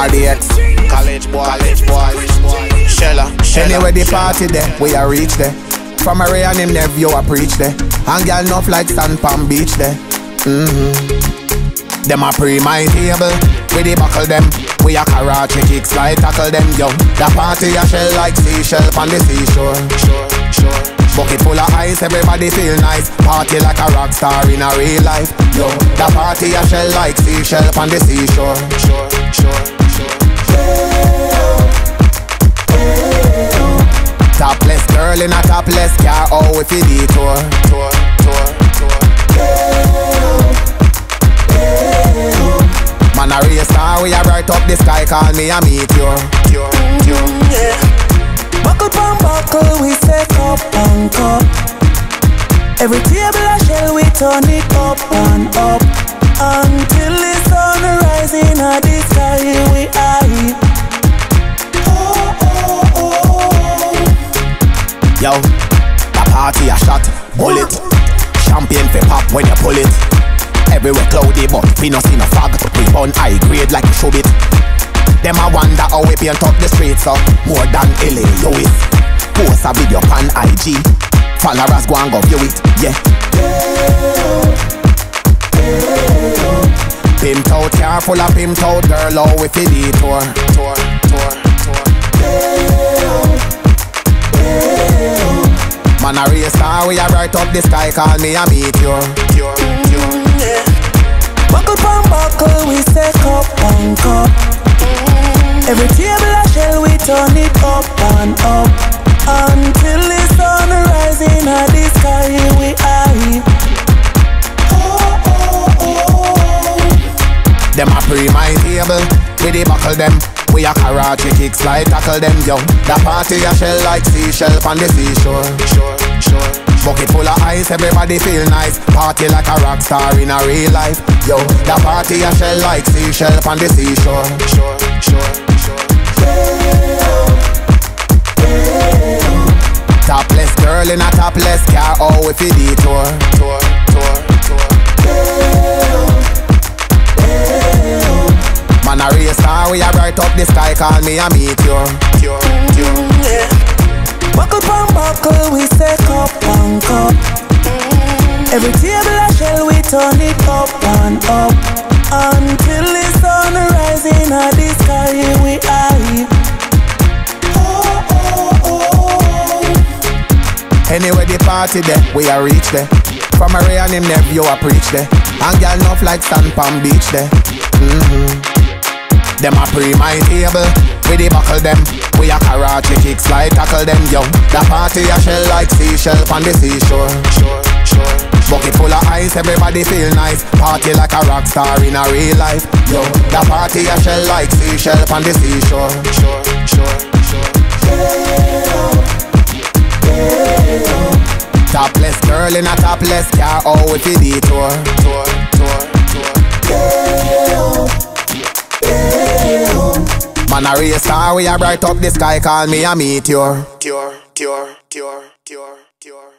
RDX, college boy, Shella. Anyway the party there, we a reach there. From a Ray and him nephew a preach there. And girl enough like Sand Palm Beach there. Them a pre my table, we the buckle them. We a karate kicks like tackle them, yo. The party a shell like seashell on the seashore. Bucket full of ice, everybody feel nice. Party like a rock star in a real life, yo. The party a shell like seashell on the seashore. Topless girl in a topless car, oh if you detour. Man a race star, we a bright up the sky, call me a meteor. Buckle pon buckle, we say cup on cup. Every table a shell, we turn it up and up until the sun rising at the sky. We are Yo, the party a shot, bullet. Champagne for pop when you pull it. Everywhere cloudy but we no see no fog. We burn high grade like you should it. Them a wonder how we paint up the streets so more than L.A. Lewis. Post a video on IG. Followers go and go view it, yeah. Pimped out car full of pimped out girl, oh if you detour. Man a race star, we a bright up the sky, call me a meteor. buckle pon buckle, we say cup on cup. Every table a shell, we turn it up and up until the sun rising at the sky. We are Them a pre my table, we the buckle them. We a karate kicks like tackle them, yo. The party a shell like seashell on the seashore. Bucket full of ice, everybody feel nice. Party like a rock star in a real life, yo. The party a shell like seashell on the seashore. Topless girl in a topless car, oh if you detour. Man a race star, we a bright up the sky, call me a meteor. buckle pon buckle, we say cup on cup. Every table a shell, we turn it up and up until the sun rising at the sky. We are Anyway the party there, we a reach there. From a Ray and him nephew a preach there. And girl enough like Sand Palm Beach there. Them a pre my table, we the buckle them. We a karate kicks like tackle them, yo. The party a shell like seashell on the seashore. Bucket full of ice, everybody feel nice. Party like a rock star in a real life, yo. The party a shell like seashell on the seashore. Topless girl in a topless car, oh if you detour. Man a race star, we a bright up the sky, call me a meteor.